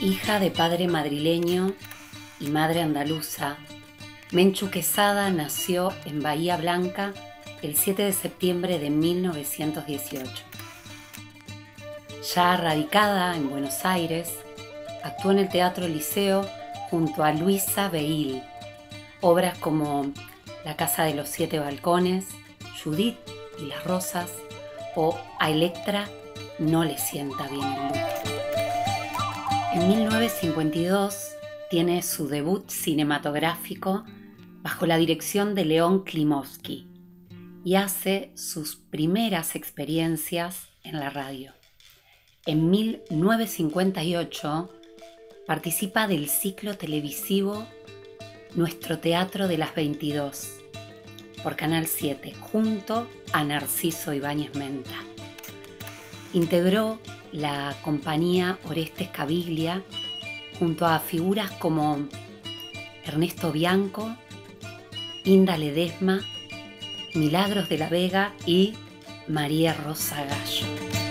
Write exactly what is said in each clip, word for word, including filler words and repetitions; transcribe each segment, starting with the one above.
Hija de padre madrileño y madre andaluza, Menchu Quesada nació en Bahía Blanca el siete de septiembre de mil novecientos dieciocho. Ya radicada en Buenos Aires, actuó en el Teatro Liceo junto a Luisa Beil. Obras como La casa de los siete balcones, Judith y las rosas o A Electra no le sienta bien el luto. En mil novecientos cincuenta y dos tiene su debut cinematográfico bajo la dirección de León Klimovsky y hace sus primeras experiencias en la radio. En mil novecientos cincuenta y ocho participa del ciclo televisivo Nuestro Teatro de las veintidós por Canal siete junto a Narciso Ibáñez Menta. Integró la compañía Orestes Caviglia junto a figuras como Ernesto Bianco, Inda Ledesma, Milagros de la Vega y María Rosa Gallo.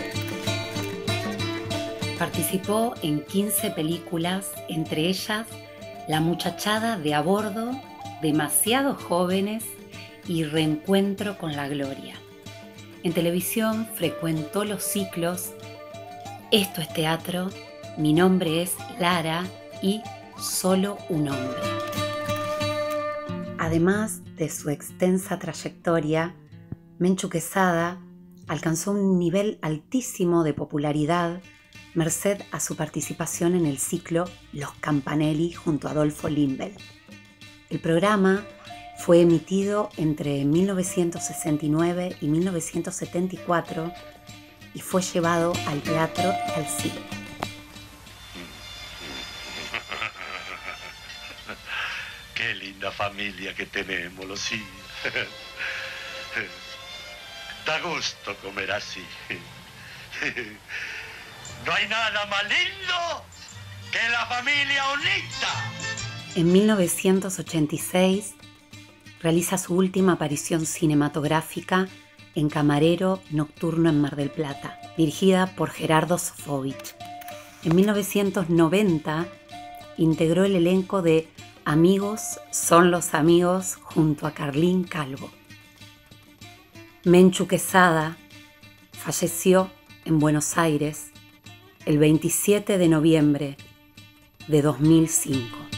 Participó en quince películas, entre ellas La muchachada de a bordo, Demasiado jóvenes y Reencuentro con la gloria. En televisión frecuentó los ciclos Esto es teatro, Mi nombre es Lara y Solo un hombre. Además de su extensa trayectoria, Menchu Quesada alcanzó un nivel altísimo de popularidad merced a su participación en el ciclo Los Campanelli junto a Adolfo Limbel. El programa fue emitido entre mil novecientos sesenta y nueve y mil novecientos setenta y cuatro y fue llevado al teatro y al cine. Qué linda familia que tenemos, Lucía. Da gusto comer así. No hay nada más lindo que la familia unida. En mil novecientos ochenta y seis realiza su última aparición cinematográfica en Camarero Nocturno en Mar del Plata, dirigida por Gerardo Sofovich. En mil novecientos noventa integró el elenco de Amigos son los amigos junto a Carlín Calvo. Menchu Quesada falleció en Buenos Aires el veintisiete de noviembre de dos mil cinco.